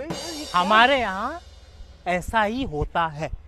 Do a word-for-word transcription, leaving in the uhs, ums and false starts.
गई यार, ये क्या? हमारे यहाँ ऐसा ही होता है।